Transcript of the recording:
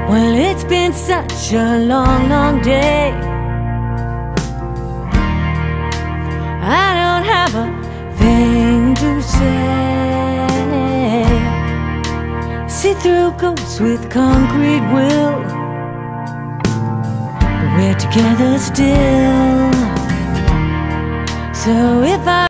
Well, it's been such a long, long day. I don't have a thing to say. See-through ghosts with concrete will, but we're together still. So if I